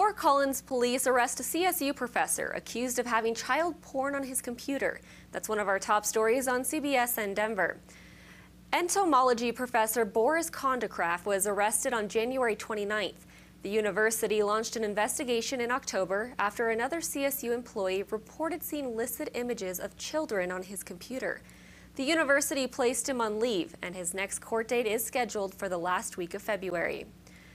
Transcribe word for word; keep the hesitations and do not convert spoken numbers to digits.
Fort Collins police arrest a C S U professor accused of having child porn on his computer. That's one of our top stories on C B S N Denver. Entomology professor Boris Kondratieff was arrested on January twenty-ninth. The university launched an investigation in October after another C S U employee reported seeing illicit images of children on his computer. The university placed him on leave, and his next court date is scheduled for the last week of February.